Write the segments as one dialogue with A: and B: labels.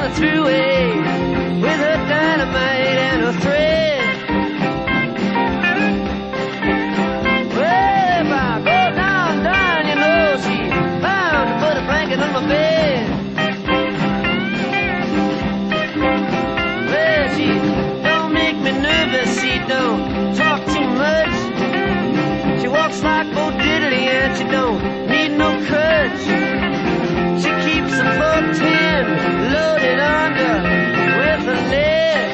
A: the thruway with her dynamite and her thread. Well, if I go down, you know she's bound to put a blanket on my bed. Well, she don't make me nervous, she don't talk too much. She walks like Bo Diddley and she don't need no crutch. She keeps a 410 loaded under with a lead.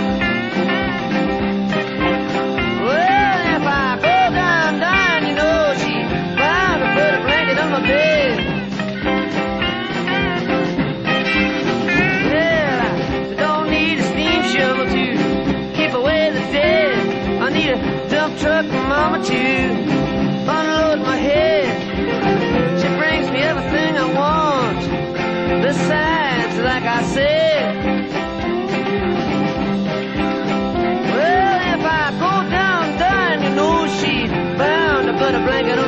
A: Well, if I go down, you know she's bound to put a blanket on my bed. Well, I don't need a steam shovel to keep away the dead. I need a dump truck for mama to unload my head. She brings me everything I want, besides, like I said. Well, if I go down, you know she's bound to put a blanket